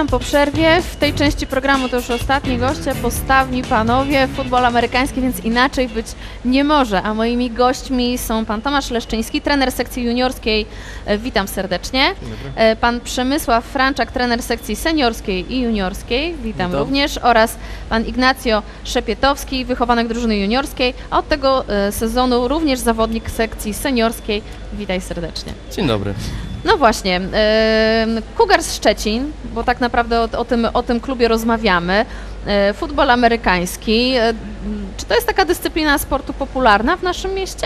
po przerwie. W tej części programu to już ostatni goście, postawni panowie, futbol amerykański, więc inaczej być nie może. A moimi gośćmi są pan Tomasz Leszczyński, trener sekcji juniorskiej. Witam serdecznie. Pan Przemysław Franczak, trener sekcji seniorskiej i juniorskiej. Witam również. Oraz pan Ignacio Szepietowski, wychowanek drużyny juniorskiej, a od tego sezonu również zawodnik sekcji seniorskiej. Witaj serdecznie. Dzień dobry. No właśnie, Cougars Szczecin, bo tak naprawdę o tym klubie rozmawiamy. Futbol amerykański. Czy to jest taka dyscyplina sportu popularna w naszym mieście?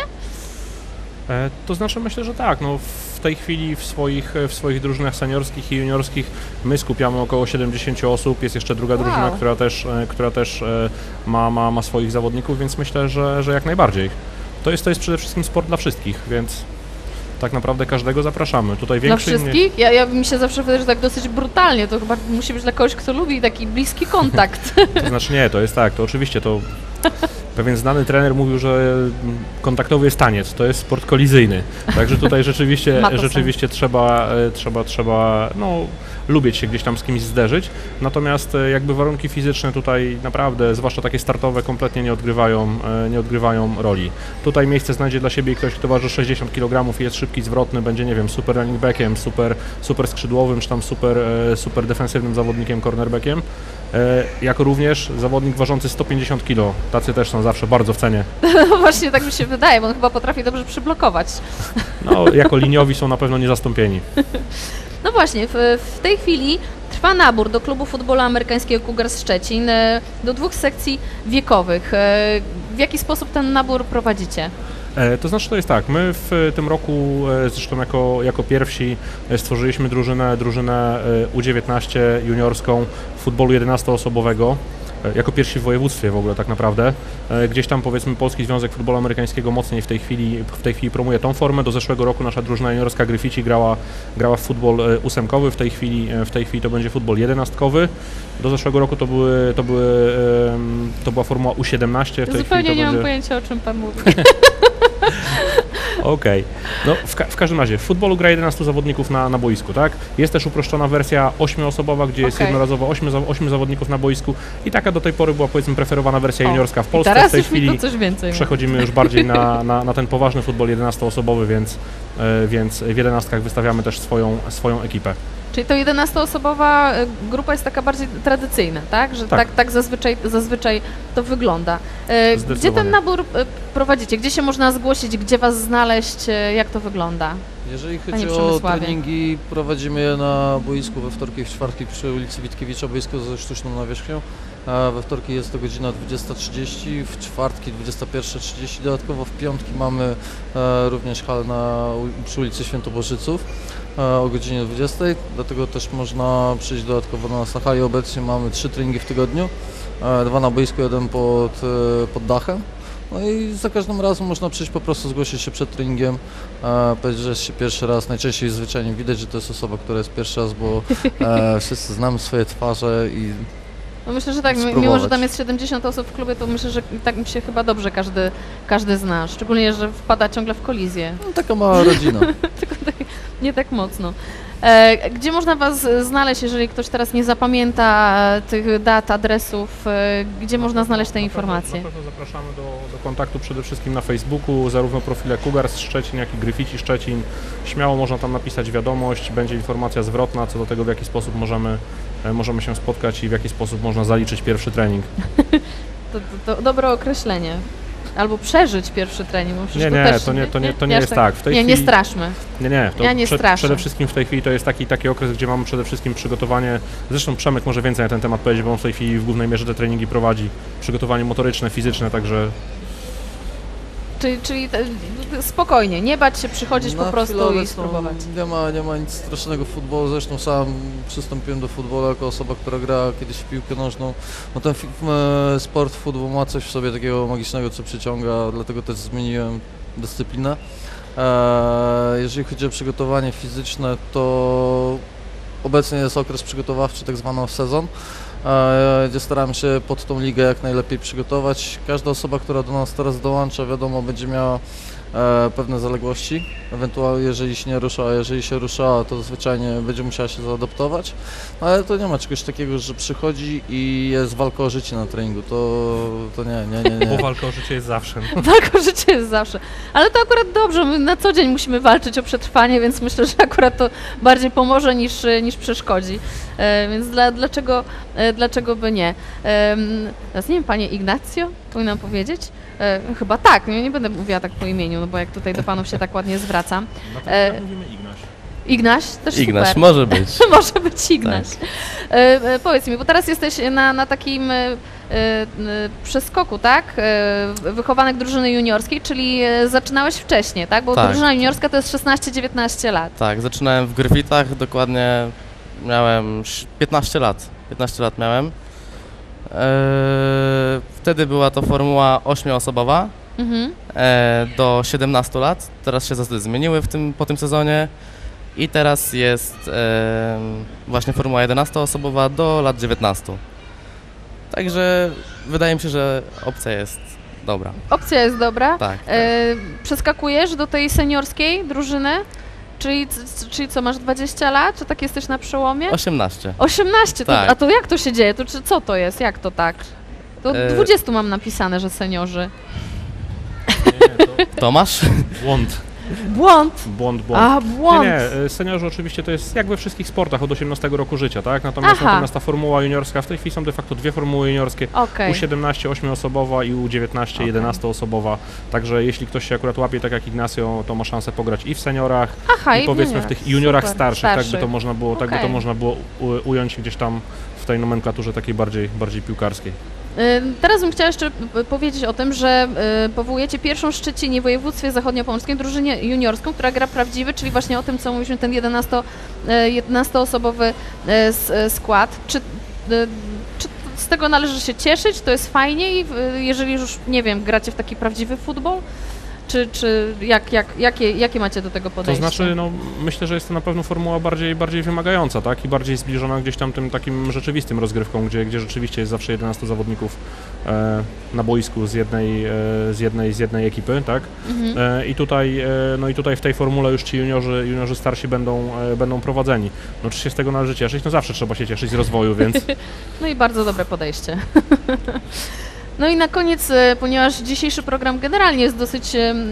To znaczy myślę, że tak. No, w tej chwili w swoich drużynach seniorskich i juniorskich my skupiamy około 70 osób. Jest jeszcze druga drużyna, która też ma swoich zawodników, więc myślę, że jak najbardziej. To jest przede wszystkim sport dla wszystkich, więc tak naprawdę każdego zapraszamy. Tutaj większy. Dla wszystkich? Ja mi się zawsze wydaje, że tak dosyć brutalnie. To chyba musi być dla kogoś, kto lubi taki bliski kontakt. To znaczy nie, to jest tak, to oczywiście to pewien znany trener mówił, że kontaktowy jest taniec, to jest sport kolizyjny. Także tutaj rzeczywiście trzeba no, lubić się gdzieś tam z kimś zderzyć. Natomiast jakby warunki fizyczne tutaj naprawdę, zwłaszcza takie startowe, kompletnie nie odgrywają roli. Tutaj miejsce znajdzie dla siebie ktoś, kto waży 60 kg i jest szybki, zwrotny, będzie, nie wiem, super running backiem, super skrzydłowym, czy tam super defensywnym zawodnikiem, cornerbackiem. Jako również zawodnik ważący 150 kg. Tacy też są zawsze bardzo w cenie. No właśnie tak mi się wydaje, bo on chyba potrafi dobrze przyblokować. No, jako liniowi są na pewno niezastąpieni. No właśnie, w tej chwili trwa nabór do klubu futbolu amerykańskiego Cougars Szczecin do 2 sekcji wiekowych. W jaki sposób ten nabór prowadzicie? To znaczy to jest tak, my w tym roku zresztą jako pierwsi stworzyliśmy drużynę U19 juniorschwą futbolu 11-osobowego. Jako pierwsi w województwie w ogóle tak naprawdę. Gdzieś tam powiedzmy Polski Związek Futbolu Amerykańskiego mocniej w tej chwili promuje tą formę. Do zeszłego roku nasza drużyna juniorska Gryfici grała w futbol 8-kowy, w tej chwili to będzie futbol 11-kowy. Do zeszłego roku to była formuła U17. Zupełnie nie mam pojęcia, o czym pan mówi. Okej. No w każdym razie w futbolu gra 11 zawodników na boisku, tak? Jest też uproszczona wersja 8-osobowa, gdzie jest jednorazowo 8 zawodników na boisku i taka do tej pory była powiedzmy preferowana wersja juniorska w Polsce. Teraz w tej już chwili mi to coś więcej przechodzimy już bardziej na ten poważny futbol 11-osobowy, więc w 11 wystawiamy też swoją ekipę. Czyli to 11-osobowa grupa jest taka bardziej tradycyjna, tak? Że tak zazwyczaj to wygląda. Gdzie ten nabór prowadzicie? Gdzie się można zgłosić? Gdzie was znaleźć? Jak to wygląda? Jeżeli chodzi o treningi, prowadzimy je na boisku we wtorki i w czwartki przy ulicy Witkiewicza, boisko ze sztuczną nawierzchnią. We wtorki jest to godzina 20:30, w czwartki 21:30, dodatkowo w piątki mamy również halę przy ulicy Świętobożyców o godzinie 20, dlatego też można przyjść dodatkowo na nas na hali. Obecnie mamy 3 treningi w tygodniu, 2 na boisku, 1 pod dachem. No i za każdym razem można przyjść, po prostu zgłosić się przed treningiem, powiedzieć, że jest się pierwszy raz. Najczęściej zwyczajnie widać, że to jest osoba, która jest pierwszy raz, bo wszyscy znamy swoje twarze i no myślę, że tak, mimo że tam jest 70 osób w klubie, to myślę, że tak mi się chyba dobrze każdy zna, szczególnie, że wpada ciągle w kolizję. No, taka mała rodzina. Tylko nie tak mocno. Gdzie można was znaleźć, jeżeli ktoś teraz nie zapamięta tych dat, adresów, gdzie można znaleźć te informacje? Na pewno zapraszamy do kontaktu przede wszystkim na Facebooku, zarówno profile Cougars Szczecin, jak i Gryfici Szczecin. Śmiało można tam napisać wiadomość, będzie informacja zwrotna co do tego, w jaki sposób możemy się spotkać i w jaki sposób można zaliczyć pierwszy trening. To dobre określenie. Albo przeżyć pierwszy trening. To nie jest tak. Nie straszmy. Nie straszę. Przede wszystkim w tej chwili to jest taki okres, gdzie mamy przede wszystkim przygotowanie. Zresztą Przemek może więcej na ten temat powiedzieć, bo on w tej chwili w głównej mierze te treningi prowadzi. Przygotowanie motoryczne, fizyczne, także. Czyli spokojnie, nie bać się przychodzić po prostu i spróbować. Nie ma nic strasznego w futbolu, zresztą sam przystąpiłem do futbolu jako osoba, która gra kiedyś w piłkę nożną. No ten sport, futbol ma coś w sobie takiego magicznego, co przyciąga, dlatego też zmieniłem dyscyplinę. Jeżeli chodzi o przygotowanie fizyczne, to obecnie jest okres przygotowawczy, tak zwany sezon, gdzie staramy się pod tą ligę jak najlepiej przygotować. Każda osoba, która do nas teraz dołącza, wiadomo, będzie miała pewne zaległości, ewentualnie jeżeli się nie rusza, a jeżeli się rusza, to zwyczajnie będzie musiała się zaadaptować, ale to nie ma czegoś takiego, że przychodzi i jest walka o życie na treningu, to nie. Bo walka o życie jest zawsze. Walka o życie jest zawsze, ale to akurat dobrze, my na co dzień musimy walczyć o przetrwanie, więc myślę, że akurat to bardziej pomoże niż przeszkodzi, więc dlaczego by nie. Teraz nie wiem, panie Ignacjo, powinnam powiedzieć? Chyba tak, nie będę mówiła tak po imieniu, no bo jak tutaj do panów się tak ładnie zwracam. Natomiast mówimy Ignaś. Ignaś? Też Ignaś, super. może być. Może być Ignaś. Powiedz mi, bo teraz jesteś na takim przeskoku, tak? Wychowanek drużyny juniorskiej, czyli zaczynałeś wcześniej, tak? Bo Tak. drużyna juniorska to jest 16-19 lat. Tak, zaczynałem w Gryfitach, dokładnie miałem 15 lat. 15 lat miałem. Wtedy była to formuła 8-osobowa Mhm. do 17 lat. Teraz się zasady zmieniły po tym sezonie i teraz jest właśnie formuła 11-osobowa do lat 19. Także wydaje mi się, że opcja jest dobra. Opcja jest dobra. Tak. Przeskakujesz do tej seniorskiej drużyny? Czyli co, masz 20 lat? Czy tak jesteś na przełomie? 18. 18, Tak. A to jak to się dzieje? Co to jest? Jak to tak? To 20 mam napisane, że seniorzy. Nie, to Tomasz? błąd. Błąd. A, błąd. Nie, seniorzy oczywiście to jest jak we wszystkich sportach od 18 roku życia, tak? Natomiast ta formuła juniorska, w tej chwili są de facto dwie formuły juniorskie, Okay. U17 8-osobowa i U19 11-osobowa, także jeśli ktoś się akurat łapie tak jak Ignacio, to ma szansę pograć i w seniorach, i powiedzmy w tych juniorach starszych, tak by to można było, tak by to można było ująć gdzieś tam w tej nomenklaturze takiej bardziej piłkarskiej. Teraz bym chciała jeszcze powiedzieć o tym, że powołujecie pierwszą w Szczecinie w województwie zachodniopomorskim drużynę juniorską, która gra prawdziwy, czyli właśnie o tym, co mówiliśmy, ten 11-osobowy skład. Czy z tego należy się cieszyć? To jest fajnie i jeżeli już, nie wiem, gracie w taki prawdziwy futbol? Czy jakie macie do tego podejście? To znaczy, no, myślę, że jest to na pewno formuła bardziej wymagająca, tak? I bardziej zbliżona gdzieś tam tym takim rzeczywistym rozgrywką, gdzie rzeczywiście jest zawsze 11 zawodników na boisku z jednej ekipy, tak? Mhm. I tutaj w tej formule już ci juniorzy starsi będą prowadzeni. No czy się z tego należy cieszyć? No zawsze trzeba się cieszyć z rozwoju, więc... No i bardzo dobre podejście. No i na koniec, ponieważ dzisiejszy program generalnie jest dosyć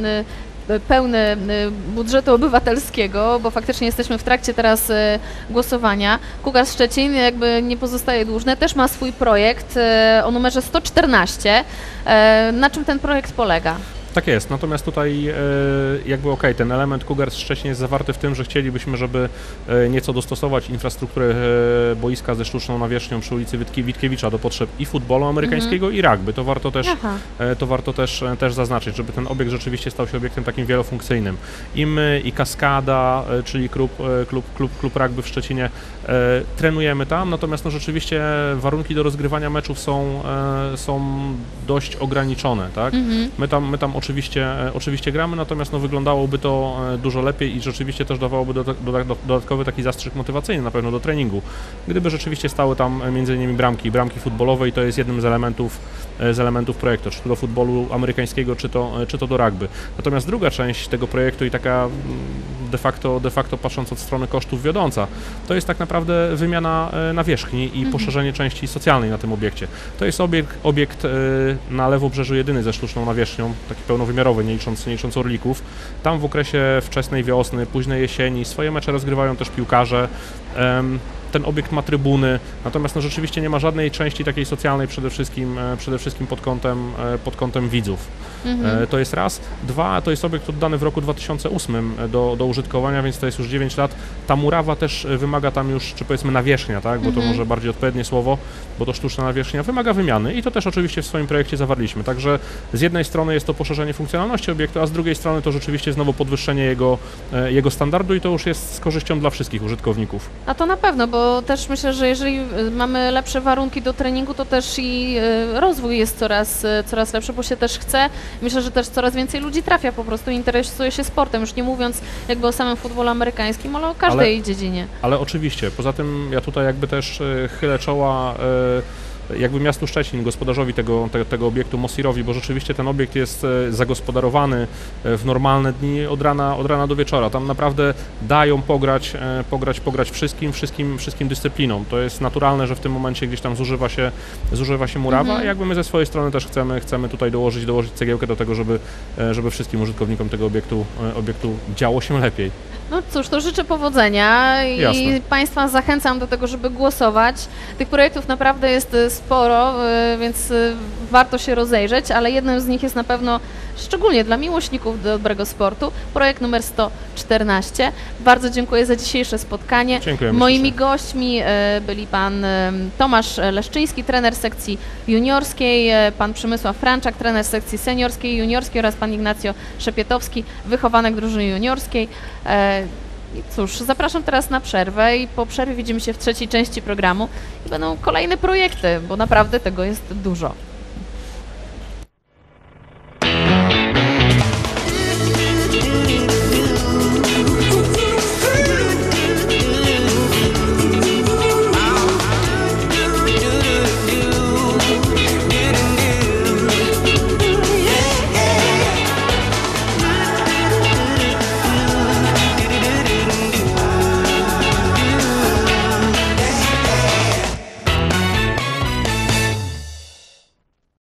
pełny budżetu obywatelskiego, bo faktycznie jesteśmy w trakcie teraz głosowania. Kugars Szczecin, jakby nie pozostaje dłużny, też ma swój projekt o numerze 114. Na czym ten projekt polega? Tak jest, natomiast tutaj jakby ten element Kugars Szczecin jest zawarty w tym, że chcielibyśmy, żeby nieco dostosować infrastrukturę boiska ze sztuczną nawierzchnią przy ulicy Witkiewicza do potrzeb i futbolu amerykańskiego i rugby. To warto też zaznaczyć, żeby ten obiekt rzeczywiście stał się obiektem takim wielofunkcyjnym. I my, i Kaskada, czyli klub rugby w Szczecinie, trenujemy tam, natomiast no rzeczywiście warunki do rozgrywania meczów są dość ograniczone, tak? My tam oczywiście gramy, natomiast no wyglądałoby to dużo lepiej i rzeczywiście też dawałoby dodatkowy taki zastrzyk motywacyjny na pewno do treningu. Gdyby rzeczywiście stały tam m.in. bramki futbolowe i to jest jednym z elementów projektu, czy to do futbolu amerykańskiego, czy to do rugby. Natomiast druga część tego projektu i taka de facto patrząc od strony kosztów wiodąca, to jest tak naprawdę wymiana nawierzchni i poszerzenie części socjalnej na tym obiekcie. To jest obiekt na Lewobrzeżu jedyny ze sztuczną nawierzchnią, taki pełnowymiarowy, nie licząc Orlików. Tam w okresie wczesnej wiosny, późnej jesieni swoje mecze rozgrywają też piłkarze. Ten obiekt ma trybuny, natomiast no rzeczywiście nie ma żadnej części takiej socjalnej, przede wszystkim pod kątem widzów. To jest raz. Dwa, to jest obiekt oddany w roku 2008 do użytkowania, więc to jest już 9 lat. Ta murawa też wymaga tam już, czy powiedzmy nawierzchnia, tak? Bo to może bardziej odpowiednie słowo, bo to sztuczna nawierzchnia wymaga wymiany i to też oczywiście w swoim projekcie zawarliśmy. Także z jednej strony jest to poszerzenie funkcjonalności obiektu, a z drugiej strony to rzeczywiście znowu podwyższenie jego standardu i to już jest z korzyścią dla wszystkich użytkowników. A to na pewno, bo też myślę, że jeżeli mamy lepsze warunki do treningu, to też i rozwój jest coraz lepszy, bo się też chce. Myślę, że też coraz więcej ludzi trafia po prostu, interesuje się sportem, już nie mówiąc jakby o samym futbolu amerykańskim, ale o każdej dziedzinie. Ale oczywiście, poza tym ja tutaj jakby też chylę czoła jakby miastu Szczecin, gospodarzowi tego obiektu, Mosirowi, bo rzeczywiście ten obiekt jest zagospodarowany w normalne dni od rana do wieczora. Tam naprawdę dają pograć wszystkim dyscyplinom. To jest naturalne, że w tym momencie gdzieś tam zużywa się murawa, jakby my ze swojej strony też chcemy tutaj dołożyć cegiełkę do tego, żeby wszystkim użytkownikom tego obiektu działo się lepiej. No cóż, to życzę powodzenia i Jasne. Państwa zachęcam do tego, żeby głosować. Tych projektów naprawdę jest sporo, więc warto się rozejrzeć, ale jednym z nich jest na pewno, szczególnie dla miłośników dobrego sportu, projekt numer 114. Bardzo dziękuję za dzisiejsze spotkanie. Dziękuję. Moimi gośćmi byli pan Tomasz Leszczyński, trener sekcji juniorskiej, pan Przemysław Franczak, trener sekcji seniorskiej i juniorskiej oraz pan Ignacio Szepietowski, wychowanek drużyny juniorskiej. I cóż, zapraszam teraz na przerwę i po przerwie widzimy się w trzeciej części programu i będą kolejne projekty, bo naprawdę tego jest dużo.